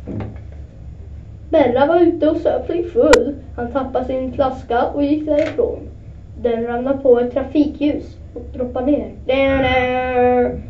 Bella var ute och söp sig full. Han tappade sin flaska och gick därifrån. Den ramlade på ett trafikljus och droppade ner.